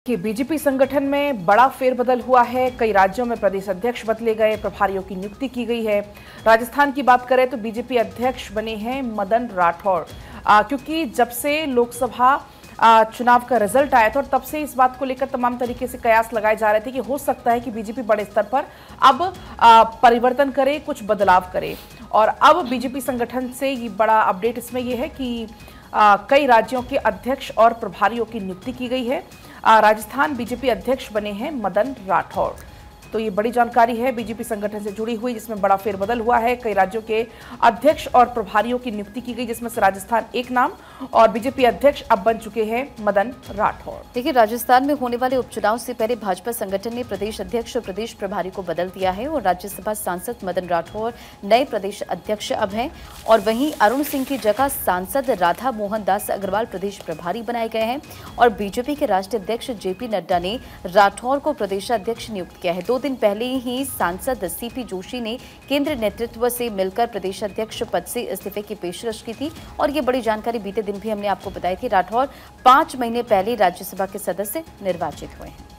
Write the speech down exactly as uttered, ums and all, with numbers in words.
कि बीजेपी संगठन में बड़ा फेरबदल हुआ है। कई राज्यों में प्रदेश अध्यक्ष बदले गए, प्रभारियों की नियुक्ति की गई है। राजस्थान की बात करें तो बीजेपी अध्यक्ष बने हैं मदन राठौड़, आ, क्योंकि जब से लोकसभा आ, चुनाव का रिजल्ट आया था और तब से इस बात को लेकर तमाम तरीके से कयास लगाए जा रहे थे कि हो सकता है कि बीजेपी बड़े स्तर पर अब आ, परिवर्तन करे, कुछ बदलाव करे। और अब बीजेपी संगठन से ये बड़ा अपडेट इसमें यह है कि आ, कई राज्यों के अध्यक्ष और प्रभारियों की नियुक्ति की गई है। राजस्थान बीजेपी अध्यक्ष बने हैं मदन राठौड़। तो ये बड़ी जानकारी है बीजेपी संगठन से जुड़ी हुई, जिसमें बड़ा फेरबदल हुआ है। कई राज्यों के अध्यक्ष और प्रभारियों की नियुक्ति की गई, जिसमें से राजस्थान एक नाम और बीजेपी अध्यक्ष अब बन चुके हैं मदन राठौड़। देखिए, राजस्थान में होने वाले उपचुनाव से पहले भाजपा संगठन ने प्रदेश अध्यक्ष और प्रदेश प्रभारी को बदल दिया है और राज्यसभा सांसद मदन राठौड़ नए प्रदेश अध्यक्ष अब हैं। और वहीं अरुण सिंह की जगह सांसद राधा मोहन दास अग्रवाल प्रदेश प्रभारी बनाए गए हैं और बीजेपी के राष्ट्रीय अध्यक्ष जेपी नड्डा ने राठौड़ को प्रदेशाध्यक्ष नियुक्त किया है। दो दिन पहले ही सांसद सीपी जोशी ने केंद्रीय नेतृत्व से मिलकर प्रदेशाध्यक्ष पद से इस्तीफे की पेशकश की थी और ये बड़ी जानकारी बीते दिन भी हमने आपको बताई थी। राठौड़ पांच महीने पहले राज्यसभा के सदस्य निर्वाचित हुए हैं।